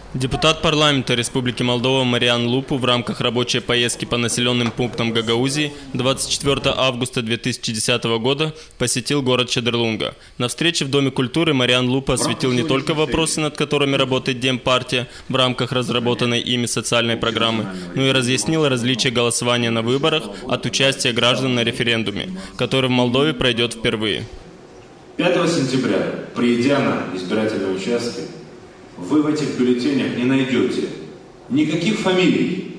Депутат парламента Республики Молдова Мариан Лупу в рамках рабочей поездки по населенным пунктам Гагаузии 24 августа 2010 года посетил город Чедерлунга. На встрече в Доме культуры Мариан Лупу осветил не только вопросы, над которыми работает Демпартия в рамках разработанной ими социальной программы, но и разъяснил различия голосования на выборах от участия граждан на референдуме, который в Молдове пройдет впервые. 5 сентября, придя на избирательные участки, вы в этих бюллетенях не найдете никаких фамилий,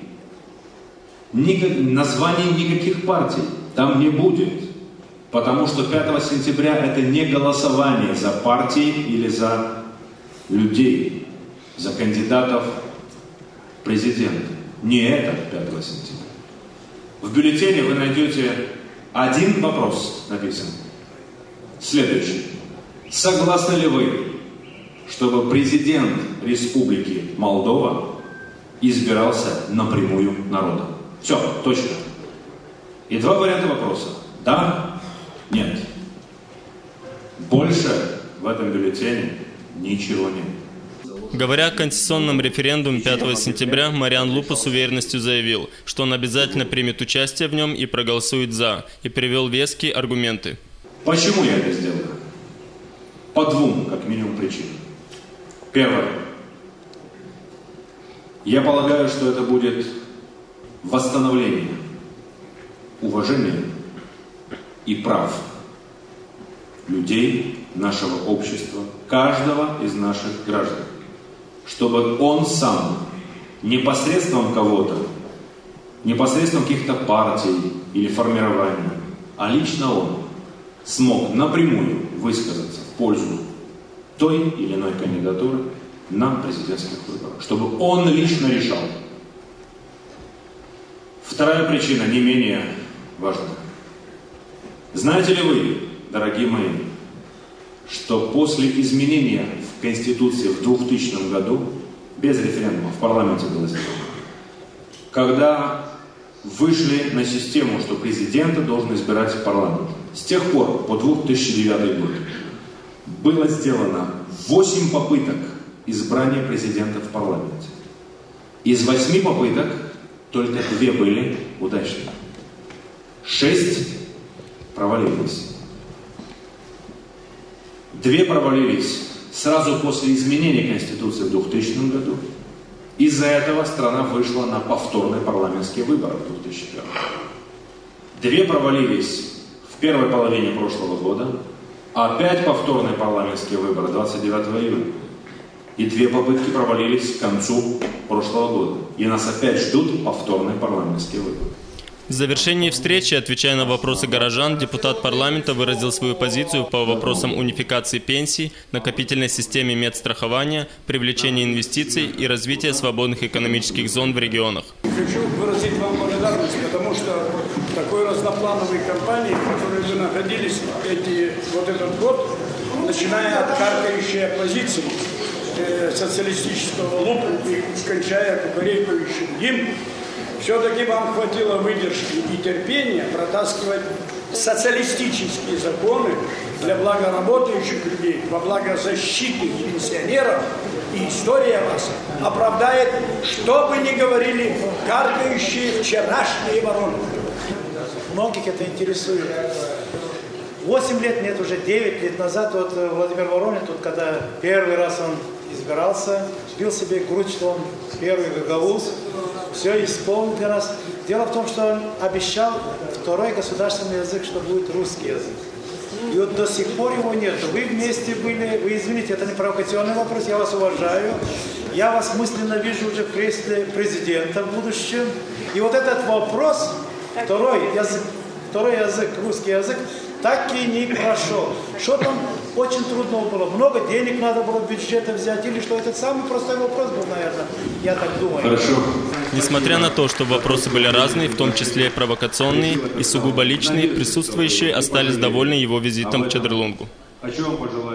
названий никаких партий. Там не будет. Потому что 5 сентября это не голосование за партии или за людей, за кандидатов в президенты. Не это 5 сентября. В бюллетене вы найдете один вопрос написан. Следующий. Согласны ли вы, чтобы президент Республики Молдова избирался напрямую народом? Все, точка. И два варианта вопроса. Да, нет. Больше в этом бюллетене ничего нет. Говоря о конституционном референдуме 5 сентября, Мариан Лупу с уверенностью заявил, что он обязательно примет участие в нем и проголосует «за», и привел веские аргументы. Почему я это сделаю? По двум, как минимум, причинам. Первое. Я полагаю, что это будет восстановление уважения и прав людей, нашего общества, каждого из наших граждан. Чтобы он сам, не посредством кого-то, не посредством каких-то партий или формирований, а лично он смог напрямую высказаться в пользу той или иной кандидатуры на президентских выборах, чтобы он лично решал. Вторая причина, не менее важная. Знаете ли вы, дорогие мои, что после изменения в Конституции в 2000 году, без референдума, в парламенте было сделано, когда вышли на систему, что президента должен избирать парламент, с тех пор, по 2009 год, было сделано 8 попыток избрания президента в парламенте. Из 8 попыток только 2 были удачными. 6 провалились. 2 провалились сразу после изменения Конституции в 2000 году. Из-за этого страна вышла на повторные парламентские выборы в 2001 году. 2 провалились в первой половине прошлого года. Опять повторные парламентские выборы 29 июля. И 2 попытки провалились к концу прошлого года. И нас опять ждут повторные парламентские выборы. В завершении встречи, отвечая на вопросы горожан, депутат парламента выразил свою позицию по вопросам унификации пенсий, накопительной системе медстрахования, привлечения инвестиций и развития свободных экономических зон в регионах. Хочу выразить вам благодарность, потому что в такой разноплановой кампании, в которой вы находились этот год, начиная от каркающей оппозиции социалистического лупу и кончая кукарекающим им, все-таки вам хватило выдержки и терпения протаскивать социалистические законы для блага работающих людей, во благо защиты пенсионеров. И история вас оправдает, что бы ни говорили каркающие вчерашние вороны. Многих это интересует. 8 лет, нет, уже 9 лет назад, вот Владимир Воронин, тут когда первый раз он избирался, бил себе грудь, что он первый гагауз, все исполнил для нас. Дело в том, что он обещал второй государственный язык, что будет русский язык. И вот до сих пор его нет. Вы вместе были, вы извините, это не провокационный вопрос, я вас уважаю. Я вас мысленно вижу уже в кресле президента в будущем. И вот этот вопрос, второй язык, русский язык, так и не прошел. Что там очень трудно было? Много денег надо было бюджета взять? Или что? Это самый простой вопрос был, наверное, я так думаю. Хорошо. Несмотря на то, что вопросы были разные, в том числе провокационные и сугубо личные, присутствующие остались довольны его визитом к Чедерлунгу. Хочу вам пожелать